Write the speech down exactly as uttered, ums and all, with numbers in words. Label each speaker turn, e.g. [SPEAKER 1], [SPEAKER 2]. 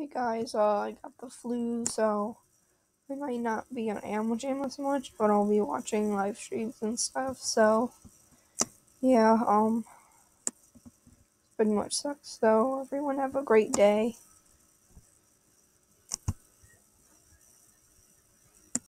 [SPEAKER 1] Hey guys, uh, I got the flu, so I might not be on Animal Jam as much, but I'll be watching live streams and stuff. So yeah, um, pretty much sucks. So everyone have a great day.